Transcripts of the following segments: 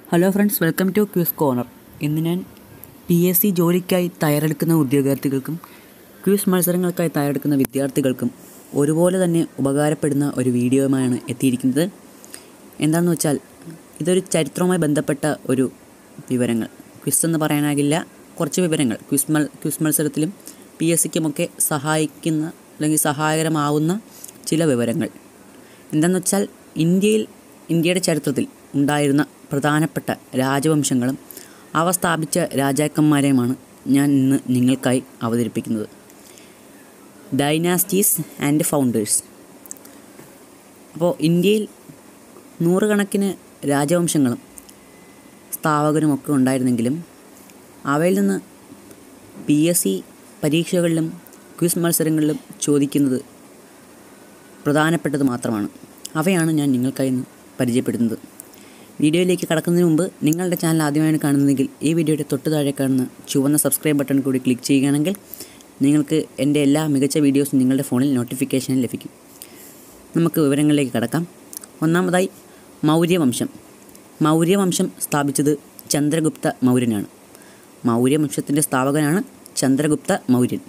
Hello friends, welcome to quiz corner. ഇന്ന് ഞാൻ PSC ജോലിക്കായി തയ്യാറെടുക്കുന്ന ഉദ്യോഗാർത്ഥികൾക്കും ക്വിസ് മത്സരങ്ങൾക്കായി തയ്യാറെടുക്കുന്ന വിദ്യാർത്ഥികൾക്കും ഒരുപോലെ തന്നെ ഉപകാരപ്പെടുന്ന ഒരു വീഡിയോയുമായാണ് എത്തിയിരിക്കുന്നത്. എന്താണെന്ന് വെച്ചാൽ ഇതൊരു ചരിത്രവുമായി ബന്ധപ്പെട്ട ഒരു വിവരങ്ങൾ, ക്വിസ് എന്ന് പറയാനാകില്ല, കുറച്ച് വിവരങ്ങൾ ക്വിസ് മത്സരത്തിലും PSCക്കുമൊക്കെ സഹായിക്കുന്ന അല്ലെങ്കിൽ സഹായകരമാവുന്ന ചില വിവരങ്ങൾ. എന്താണെന്ന് വെച്ചാൽ ഇന്ത്യയുടെ ചരിത്രത്തിൽ ഉണ്ടായിരുന്ന പ്രധാനപ്പെട്ട രാജവംശങ്ങളും അവ സ്ഥാപിച്ച രാജാക്കന്മാരെയുമാണ് ഞാൻ ഇന്ന് നിങ്ങൾക്കായി അവതരിപ്പിക്കുന്നത്. Dynasties and founders. അപ്പോൾ ഇന്ത്യയിൽ നൂറുകണക്കിന് രാജവംശങ്ങളും സ്ഥാപകരുമൊക്കെ ഉണ്ടായിരുന്നെങ്കിലും അവയിൽ നിന്ന് PSC പരീക്ഷകളിലും ക്വിസ് മത്സരങ്ങളിലും ചോദിക്കുന്നത് പ്രധാനപ്പെട്ടത് മാത്രമാണ്. അവയാണ് ഞാൻ നിങ്ങൾക്കായി ഇന്ന് പരിചയപ്പെടുത്തുന്നത്. വീഡിയോയിലേക്ക് കടക്കുന്നതിന് മുമ്പ് നിങ്ങളുടെ ചാനൽ ആദ്യമായാണ് കാണുന്നതെങ്കിൽ ഈ വീഡിയോയുടെ തൊട്ട് താഴെ കാണുന്ന ചുവന്ന സബ്സ്ക്രൈബ് ബട്ടൺ കൂടി ക്ലിക്ക് ചെയ്യുകയാണെങ്കിൽ നിങ്ങൾക്ക് എൻ്റെ എല്ലാ മികച്ച വീഡിയോസും നിങ്ങളുടെ ഫോണിൽ നോട്ടിഫിക്കേഷനിൽ ലഭിക്കും. നമുക്ക് വിവരങ്ങളിലേക്ക് കടക്കാം. ഒന്നാമതായി മൗര്യവംശം. മൗര്യവംശം സ്ഥാപിച്ചത് ചന്ദ്രഗുപ്ത മൗര്യനാണ്. മൗര്യവംശത്തിൻ്റെ സ്ഥാപകനാണ് ചന്ദ്രഗുപ്ത മൗര്യൻ.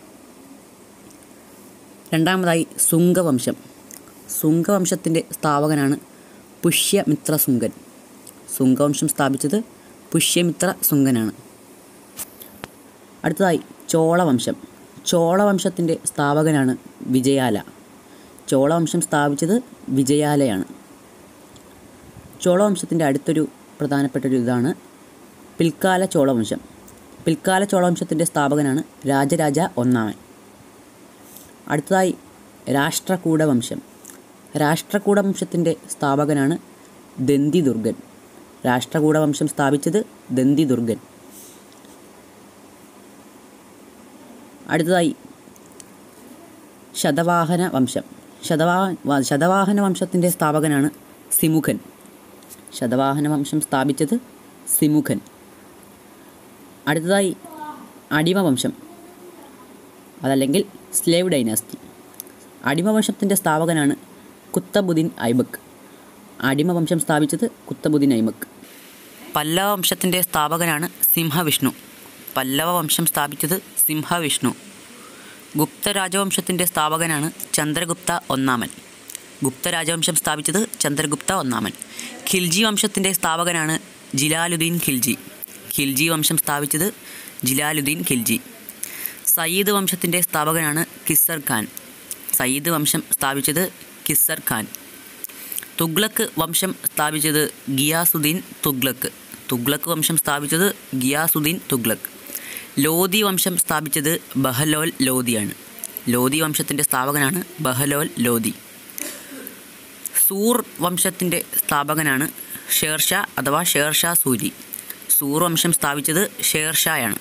രണ്ടാമതായി സുംഗവംശം. സുംഗവംശത്തിൻ്റെ സ്ഥാപകനാണ് പുഷ്യമിത്ര സുംഗൻ. സുംഗവംശം സ്ഥാപിച്ചത് പുഷ്യമിത്ര സുംഗനാണ്. അടുത്തതായി ചോളവംശം. ചോളവംശത്തിൻ്റെ സ്ഥാപകനാണ് വിജയാല. ചോളവംശം സ്ഥാപിച്ചത് വിജയാലയാണ്. ചോളവംശത്തിൻ്റെ അടുത്തൊരു പ്രധാനപ്പെട്ടൊരു ഇതാണ് പിൽക്കാല ചോളവംശം. പിൽക്കാല ചോളവംശത്തിൻ്റെ സ്ഥാപകനാണ് രാജരാജ ഒന്നാമൻ. അടുത്തതായി രാഷ്ട്രകൂടവംശം. രാഷ്ട്രകൂടവംശത്തിൻ്റെ സ്ഥാപകനാണ് ദന്തിദുർഗൻ. രാഷ്ട്രകൂടവംശം സ്ഥാപിച്ചത് ദന്തിദുർഗൻ. അടുത്തതായി ശതവാഹന വംശം. ശതവാഹന വംശത്തിൻ്റെ സ്ഥാപകനാണ് സിമുഖൻ. ശതവാഹന വംശം സ്ഥാപിച്ചത് സിമുഖൻ. അടുത്തതായി അടിമവംശം, അതല്ലെങ്കിൽ സ്ലേവ് ഡൈനാസ്റ്റി. അടിമവംശത്തിൻ്റെ സ്ഥാപകനാണ് കുത്തബുദ്ദീൻ ഐബക്ക്. അടിമവംശം സ്ഥാപിച്ചത് കുത്തബുദ്ദീൻ ഐബക്ക്. പല്ലവ വംശത്തിൻ്റെ സ്ഥാപകനാണ് സിംഹവിഷ്ണു. പല്ലവ വംശം സ്ഥാപിച്ചത് സിംഹവിഷ്ണു. ഗുപ്ത രാജവംശത്തിൻ്റെ സ്ഥാപകനാണ് ചന്ദ്രഗുപ്ത ഒന്നാമൻ. ഗുപ്ത രാജവംശം സ്ഥാപിച്ചത് ചന്ദ്രഗുപ്ത ഒന്നാമൻ. ഖിൽജി വംശത്തിൻ്റെ സ്ഥാപകനാണ് ജിലാലുദ്ദീൻ ഖിൽജി. ഖിൽജി വംശം സ്ഥാപിച്ചത് ജിലാലുദ്ദീൻ ഖിൽജി. സയ്യിദ് വംശത്തിൻ്റെ സ്ഥാപകനാണ് കിസ്സർ ഖാൻ. സയ്യിദ് വംശം സ്ഥാപിച്ചത് കിസ്സർ ഖാൻ. തുഗ്ലക്ക് വംശം സ്ഥാപിച്ചത് ഗിയാസുദ്ദീൻ തുഗ്ലക്ക്. തുഗ്ലക്ക് വംശം സ്ഥാപിച്ചത് ഗിയാസുദ്ദീൻ തുഗ്ലക്ക്. ലോധി വംശം സ്ഥാപിച്ചത് ബഹലോൽ ലോധിയാണ്. ലോധി വംശത്തിൻ്റെ സ്ഥാപകനാണ് ബഹലോൽ ലോധി. സൂർ വംശത്തിൻ്റെ സ്ഥാപകനാണ് ഷേർഷാ അഥവാ ഷേർഷാ സൂരി. സൂർ വംശം സ്ഥാപിച്ചത് ഷേർഷായാണ്.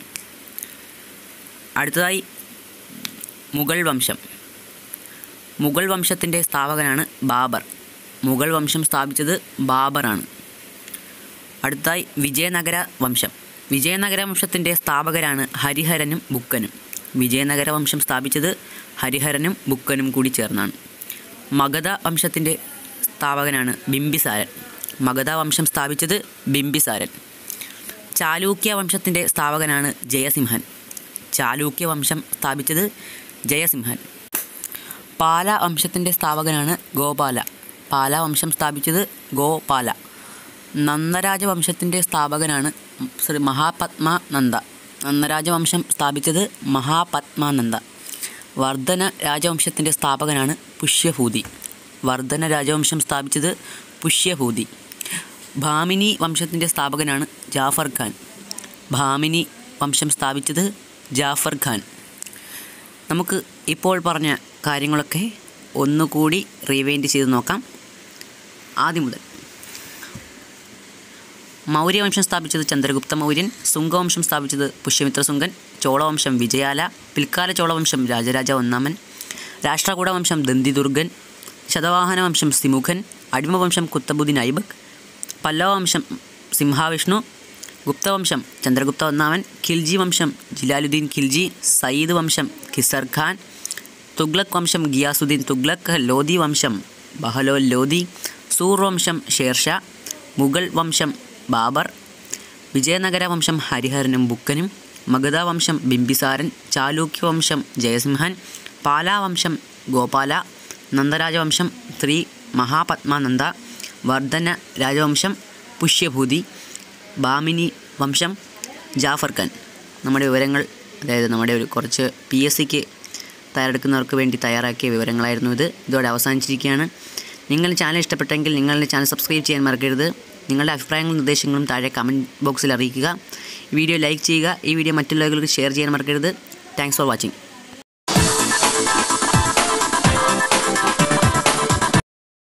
അടുത്തതായി മുഗൾ വംശം. മുഗൾ വംശത്തിൻ്റെ സ്ഥാപകനാണ് ബാബർ. മുഗൾ വംശം സ്ഥാപിച്ചത് ബാബറാണ്. അടുത്തതായി വിജയനഗര വംശം. വിജയനഗര വംശത്തിൻ്റെ സ്ഥാപകരാണ് ഹരിഹരനും ബുക്കനും. വിജയനഗര വംശം സ്ഥാപിച്ചത് ഹരിഹരനും ബുക്കനും കൂടി ചേർന്നാണ്. മഗധ വംശത്തിൻ്റെ സ്ഥാപകനാണ് ബിംബിസാരൻ. മഗധ വംശം സ്ഥാപിച്ചത് ബിംബിസാരൻ. ചാലൂക്യ വംശത്തിൻ്റെ സ്ഥാപകനാണ് ജയസിംഹൻ. ചാലൂക്യ വംശം സ്ഥാപിച്ചത് ജയസിംഹൻ. പാല വംശത്തിൻ്റെ സ്ഥാപകനാണ് ഗോപാല. പാല വംശം സ്ഥാപിച്ചത് ഗോപാല. നന്ദരാജവംശത്തിൻ്റെ സ്ഥാപകനാണ് മഹാപത്മാനന്ദ. നന്ദരാജവംശം സ്ഥാപിച്ചത് മഹാപത്മാനന്ദ. വർദ്ധന രാജവംശത്തിൻ്റെ സ്ഥാപകനാണ് പുഷ്യഭൂതി. വർദ്ധന രാജവംശം സ്ഥാപിച്ചത് പുഷ്യഭൂതി. ഭാമിനി വംശത്തിൻ്റെ സ്ഥാപകനാണ് ജാഫർ ഖാൻ. ഭാമിനി വംശം സ്ഥാപിച്ചത് ജാഫർ ഖാൻ. നമുക്ക് ഇപ്പോൾ പറഞ്ഞ കാര്യങ്ങളൊക്കെ ഒന്നുകൂടി റീവൈൻഡ് ചെയ്ത് നോക്കാം. ആദ്യം മുതൽ. മൗര്യവംശം സ്ഥാപിച്ചത് ചന്ദ്രഗുപ്ത മൗര്യൻ. സുംഗവംശം സ്ഥാപിച്ചത് പുഷ്യമിത്ര സുംഗൻ. ചോളവംശം വിജയാല. പിൽക്കാല ചോളവംശം രാജരാജ ഒന്നാമൻ. രാഷ്ട്രകൂടവംശം ദന്തിദുർഗൻ. ശതവാഹന വംശം സിമുഖൻ. അടിമവംശം കുത്തബുദ്ദീൻ ഐബക്ക്. പല്ലവവംശം സിംഹവിഷ്ണു. ഗുപ്തവംശം ചന്ദ്രഗുപ്ത ഒന്നാമൻ. ഖിൽജി വംശം ജിലാലുദ്ദീൻ ഖിൽജി. സയ്യിദ് വംശം കിസ്സർ ഖാൻ. തുഗ്ലക്ക് വംശം ഗിയാസുദ്ദീൻ തുഗ്ലക്ക്. ലോധി വംശം ബഹലോൽ ലോധി. സൂർ വംശം ഷേർഷാ. മുഗൾ വംശം ബാബർ. വിജയനഗര വംശം ഹരിഹരനും ബുക്കനും, മഗധ വംശം ബിംബിസാരൻ, ചാലൂക്യ വംശം ജയസിംഹൻ, പാലാവംശം ഗോപാല, നന്ദരാജവംശം ശ്രീ മഹാപത്മാനന്ദ, വർദ്ധന രാജവംശം പുഷ്യഭൂതി, ബാമിനി വംശം ജാഫർ ഖാൻ. നമ്മുടെ വിവരങ്ങൾ, അതായത് നമ്മുടെ കുറച്ച് PSCക്ക് തയ്യാറെടുക്കുന്നവർക്ക് വേണ്ടി തയ്യാറാക്കിയ വിവരങ്ങളായിരുന്നു ഇത്. ഇതോടെ അവസാനിച്ചിരിക്കുകയാണ്. നിങ്ങളുടെ ചാനൽ ഇഷ്ടപ്പെട്ടെങ്കിൽ നിങ്ങളുടെ ചാനൽ സബ്സ്ക്രൈബ് ചെയ്യാൻ മറക്കരുത്. നിങ്ങളുടെ അഭിപ്രായങ്ങളും നിർദ്ദേശങ്ങളും താഴെ കമൻറ്റ് ബോക്സിൽ അറിയിക്കുക. ഈ വീഡിയോ ലൈക്ക് ചെയ്യുക. ഈ വീഡിയോ മറ്റുള്ളവർക്ക് ഷെയർ ചെയ്യാൻ മറക്കരുത്. Thanks for watching.